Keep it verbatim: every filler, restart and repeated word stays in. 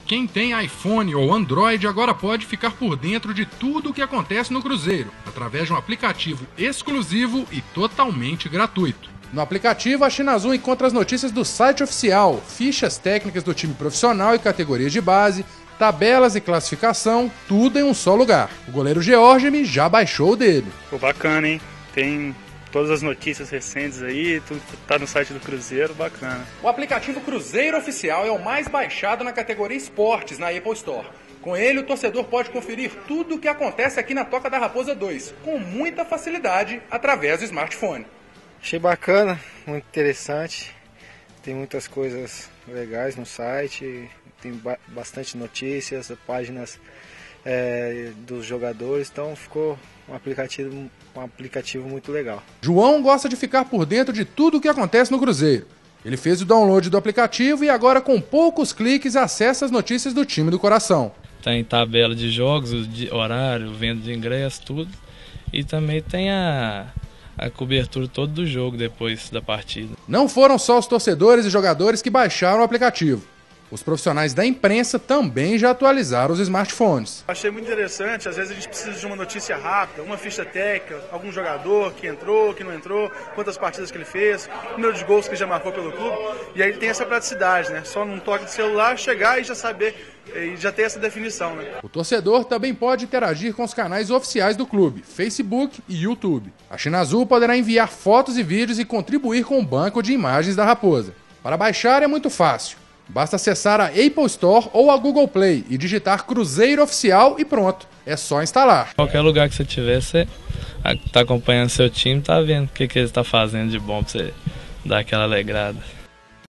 Quem tem iPhone ou Android agora pode ficar por dentro de tudo o que acontece no Cruzeiro, através de um aplicativo exclusivo e totalmente gratuito. No aplicativo, a China Azul encontra as notícias do site oficial, fichas técnicas do time profissional e categorias de base, tabelas e classificação, tudo em um só lugar. O goleiro Georgemi já baixou o dele. Pô, bacana, hein? Tem todas as notícias recentes aí, tudo tá no site do Cruzeiro, bacana. O aplicativo Cruzeiro Oficial é o mais baixado na categoria Esportes na Apple Store. Com ele, o torcedor pode conferir tudo o que acontece aqui na Toca da Raposa dois, com muita facilidade, através do smartphone. Achei bacana, muito interessante, tem muitas coisas legais no site, tem ba- bastante notícias, páginas é, dos jogadores, então ficou um aplicativo, um aplicativo muito legal. João gosta de ficar por dentro de tudo o que acontece no Cruzeiro. Ele fez o download do aplicativo e agora com poucos cliques acessa as notícias do time do coração. Tem tabela de jogos, de horário, venda de ingresso, tudo. E também tem a, a cobertura toda do jogo depois da partida. Não foram só os torcedores e jogadores que baixaram o aplicativo. Os profissionais da imprensa também já atualizaram os smartphones. Achei muito interessante, às vezes a gente precisa de uma notícia rápida, uma ficha técnica, algum jogador que entrou, que não entrou, quantas partidas que ele fez, número de gols que ele já marcou pelo clube. E aí ele tem essa praticidade, né? Só num toque de celular, chegar e já saber, e já ter essa definição, né? O torcedor também pode interagir com os canais oficiais do clube, Facebook e YouTube. A China Azul poderá enviar fotos e vídeos e contribuir com o banco de imagens da Raposa. Para baixar é muito fácil. Basta acessar a Apple Store ou a Google Play e digitar Cruzeiro Oficial e pronto, é só instalar. Qualquer lugar que você tiver, você está acompanhando seu time, tá vendo o que, que ele está fazendo de bom para você dar aquela alegrada.